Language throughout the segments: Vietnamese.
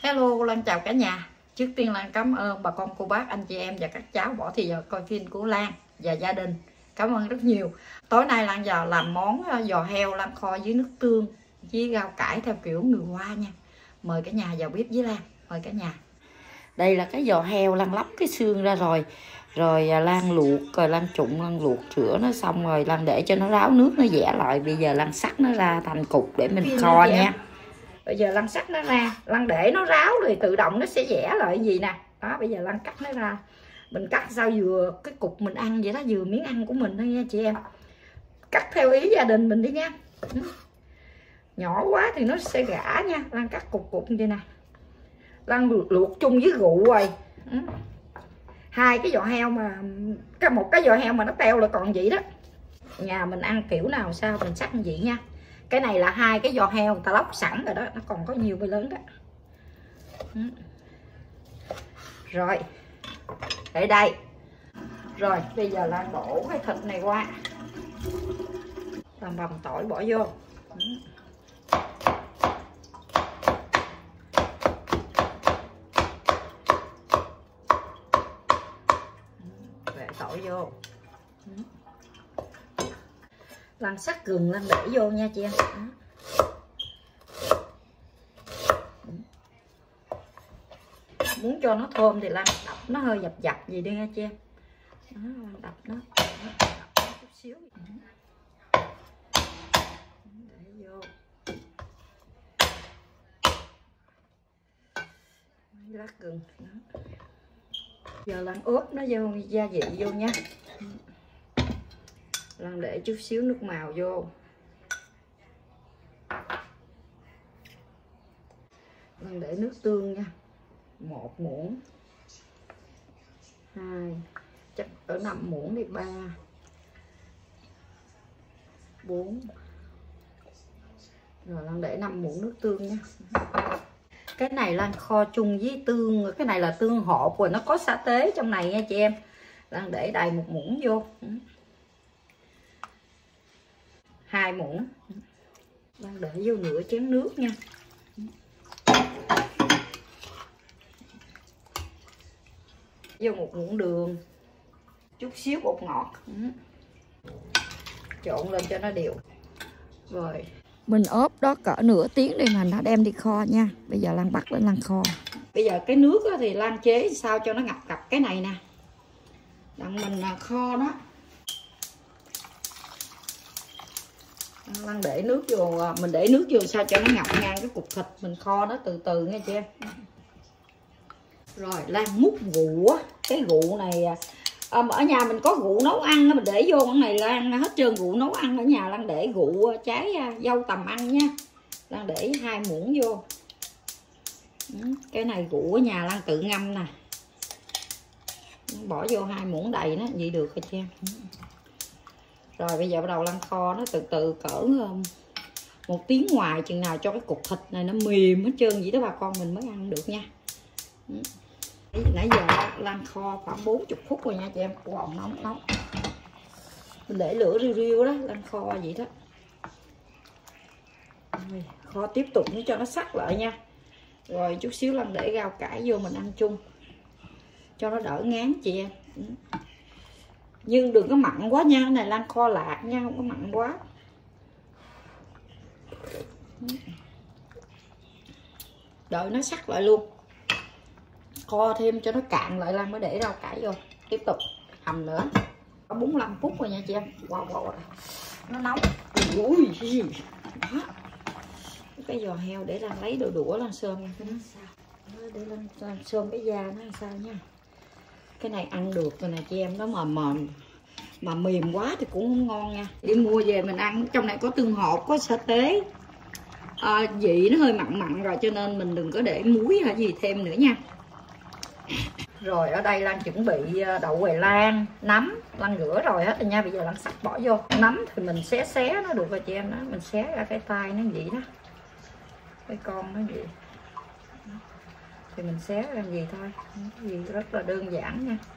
Hello, Lan chào cả nhà. Trước tiên Lan cảm ơn bà con cô bác, anh chị em và các cháu bỏ thì giờ coi phim của Lan và gia đình. Cảm ơn rất nhiều. Tối nay Lan vào làm món giò heo Lan kho với nước tương với rau cải theo kiểu người Hoa nha. Mời cả nhà vào bếp với Lan. Mời cả nhà. Đây là cái giò heo Lan lóc cái xương ra rồi. Rồi Lan luộc, rồi Lan trụng, Lan luộc rửa nó xong rồi Lan để cho nó ráo nước nó dẻ lại. Bây giờ Lan sắc nó ra thành cục để mình kho nha. Bây giờ Lan sắc nó ra, Lan để nó ráo rồi tự động nó sẽ vẽ lại gì nè. Đó, bây giờ Lan cắt nó ra. Mình cắt sao vừa cái cục mình ăn vậy đó, vừa miếng ăn của mình thôi nha chị em. Cắt theo ý gia đình mình đi nha. Nhỏ quá thì nó sẽ gã nha. Lan cắt cục cục như vậy nè. Lan luộc chung với rượu rồi. Hai cái giò heo mà một cái giò heo mà nó teo là còn vậy đó. Nhà mình ăn kiểu nào sao mình sắc như vậy nha. Cái này là hai cái giò heo người ta lóc sẵn rồi đó, nó còn có nhiều bê lớn đó. Rồi để đây. Rồi bây giờ Lan đổ cái thịt này qua, làm bầm tỏi bỏ vô. Để tỏi vô. Lan sắc gừng Lan để vô nha chị em. Muốn cho nó thơm thì Lan đập nó hơi dập dập gì đi nha chị em. Đó, đập nó chút xíu. Để vô. Lát gừng. Đó. Giờ Lan ướp nó vô gia vị vô nha. Lan để chút xíu nước màu vô. Lan để nước tương nha. 1 muỗng, 2, chắc ở 5 muỗng đi, 3, 4. Rồi Lan để 5 muỗng nước tương nha. Cái này Lan kho chung với tương, cái này là tương hộp rồi nó có sa tế trong này nha chị em. Lan để đầy 1 muỗng vô. 2 muỗng. Lan để vô nửa chén nước nha. Vô 1 muỗng đường, chút xíu bột ngọt. Trộn lên cho nó đều. Rồi mình ốp đó cỡ nửa tiếng để mà nó đem đi kho nha. Bây giờ Lan bắt lên Lan kho. Bây giờ cái nước thì Lan chế sao cho nó ngập ngập cái này nè. Đặng mình kho nó. Lan để nước vô, mình để nước vô sao cho nó ngập ngang cái cục thịt, mình kho nó từ từ nha chị em. Rồi Lan múc rượu á, cái rượu này ở nhà mình có rượu nấu ăn mình để vô cái này Lan hết trơn rượu nấu ăn. Ở nhà Lan để rượu trái dâu tằm ăn nha. Lan để 2 muỗng vô. Cái này rượu ở nhà Lan tự ngâm nè, bỏ vô 2 muỗng đầy nó vậy được rồi chị em. Rồi bây giờ bắt đầu Lan kho nó từ từ cỡ 1 tiếng ngoài, chừng nào cho cái cục thịt này nó mềm hết trơn vậy đó bà con mình mới ăn được nha. Nãy giờ Lan kho khoảng 40 phút rồi nha chị em, còn nóng. Mình để lửa riu riu đó, Lan kho vậy đó. Rồi, kho tiếp tục nữa cho nó sắc lại nha. Rồi chút xíu Lan để rau cải vô mình ăn chung cho nó đỡ ngán chị em. Nhưng đừng có mặn quá nha, cái này Lan kho lạc nha, không có mặn quá. Đợi nó sắc lại luôn. Kho thêm cho nó cạn lại Lan mới để rau cải vô. Tiếp tục hầm nữa. Có 45 phút rồi nha chị em. Wow. Nó nóng. Ui gì. Đó. Cái giò heo để Lan lấy đồ đũa Lan sơm nha. Nó sao? Để Lan sơm cái da nó làm sao nha. Cái này ăn được rồi nè chị em, nó mà mềm quá thì cũng không ngon nha. Đi mua về mình ăn, trong này có tương hột, có sa tế. Vị nó hơi mặn rồi cho nên mình đừng có để muối hay gì thêm nữa nha. Rồi ở đây Lan chuẩn bị đậu Hoài Lan, nấm, Lan rửa rồi hết rồi nha. Bây giờ Lan sắc bỏ vô. Nấm thì mình xé nó được rồi chị em đó, mình xé ra cái tay nó vậy đó. Cái con nó vậy. Thì mình xé ra gì thôi, cái gì rất là đơn giản nha.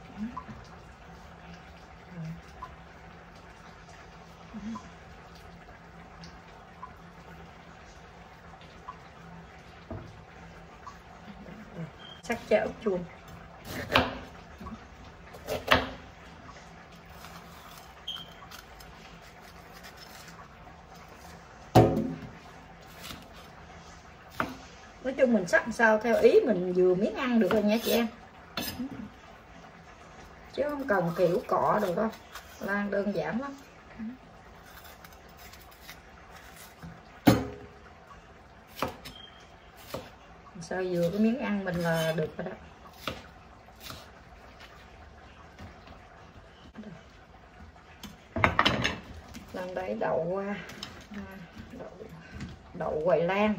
Sắc cháo chuông. Nói chung mình sắc sao theo ý mình vừa miếng ăn được rồi nha chị em, chứ không cần kiểu cọ được đâu. Lan đơn giản lắm. Sao vừa cái miếng ăn mình là được rồi đó. Lan đẩy đậu đậu Hoài Lan.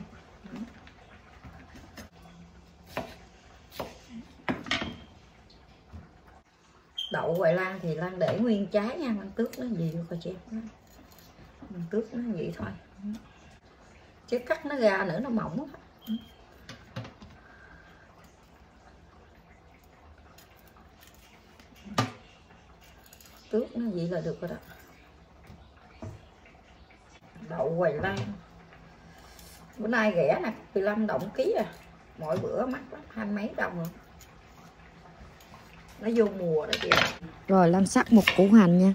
Đậu Hoài Lan thì Lan để nguyên trái nha, Lan tước nó gì được rồi chị em. Lan tước nó vậy thôi, chứ cắt nó ra nữa nó mỏng lắm. Tước nó vậy là được rồi đó. Đậu Hoài Lan bữa nay rẻ nè, 15 đồng ký à, mỗi bữa mắc lắm, 20 mấy đồng rồi. Nó vô mùa đó chị. Rồi Lan sắc một củ hành nha.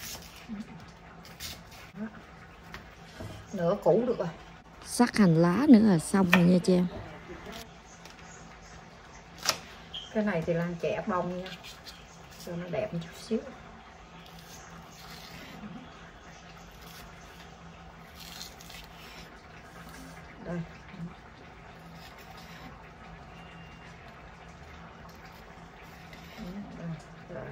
Nửa củ được rồi. Sắc hành lá nữa là xong rồi nha chị em. Cái này thì Lan chẻ bông nha, cho nó đẹp một chút xíu. Đây. Rồi.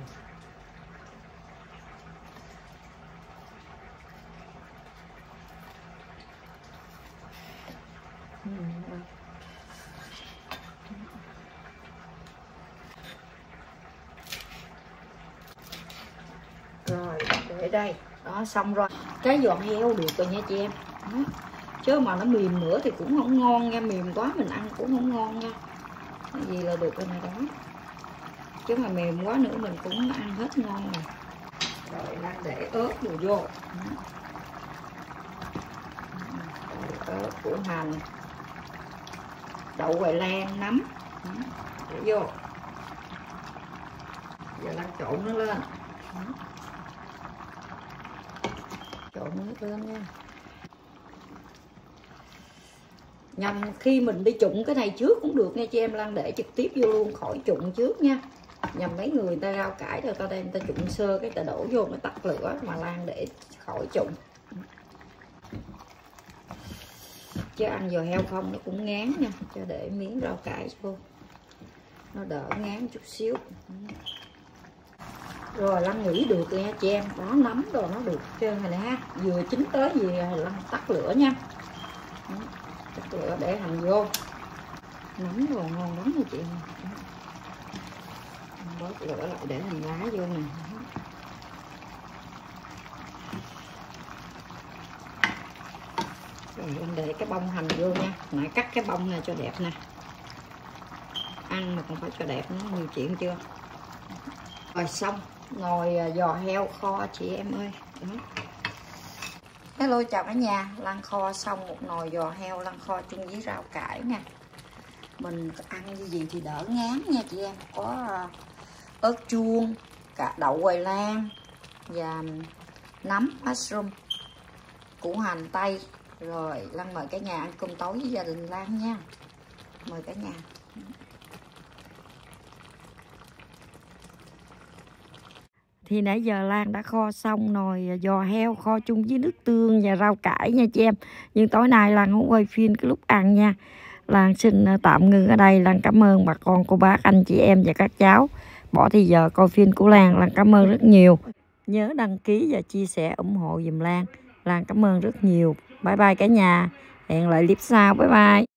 Rồi để đây đó, xong rồi. Cái giò heo được rồi nha chị em đó. Chứ mà nó mềm nữa thì cũng không ngon nha, mềm quá mình ăn cũng không ngon nha. Cái gì là được rồi này đó, chứ mà mềm quá nữa mình cũng ăn hết ngon rồi. Rồi Lan để ớt đồ vô, ớt, củ hành, đậu Hoài Lan, nấm để vô. Giờ Lan trộn nó lên, trộn nó lên nha. Nhằm khi mình đi trụng cái này trước cũng được nha chị em. Lan để trực tiếp vô luôn khỏi trụng trước nha. Nhằm mấy người ta rau cải rồi ta đem ta trụng sơ cái ta đổ vô nó tắt lửa, mà Lan để khỏi trụng. Chứ ăn giò heo không nó cũng ngán nha, cho để miếng rau cải vô nó đỡ ngán chút xíu. Rồi Lan nghĩ được rồi nha chị em. Đó, nấm rồi nó được trơn rồi nè ha. Vừa chín tới gì Lan tắt lửa nha. Tắt lửa để hành vô. Nấm rồi ngon lắm nha chị em. Bớt lửa lại để hành lá vô nè. Rồi em để cái bông hành vô nha. Nãy cắt cái bông này cho đẹp nè. Ăn mà còn phải cho đẹp nữa, nhiều chuyện chưa. Rồi xong nồi giò heo kho chị em ơi. Đó. Hello chào cả nhà. Lan kho xong một nồi giò heo, Lan kho chung với rau cải nha. Mình ăn như gì thì đỡ ngán nha chị em. Có ớt chuông, cả đậu Hoài Lan và nấm mushroom, củ hành tây. Rồi Lan mời cả nhà ăn cơm tối với gia đình Lan nha. Mời cả nhà. Thì nãy giờ Lan đã kho xong nồi giò heo kho chung với nước tương và rau cải nha chị em. Nhưng tối nay Lan không quay phim cái lúc ăn nha. Lan xin tạm ngưng ở đây. Lan cảm ơn bà con cô bác anh chị em và các cháu bỏ thì giờ coi phim của Lan. Lan cảm ơn rất nhiều. Nhớ đăng ký và chia sẻ ủng hộ giùm Lan. Lan cảm ơn rất nhiều. Bye bye cả nhà. Hẹn lại clip sau. Bye bye.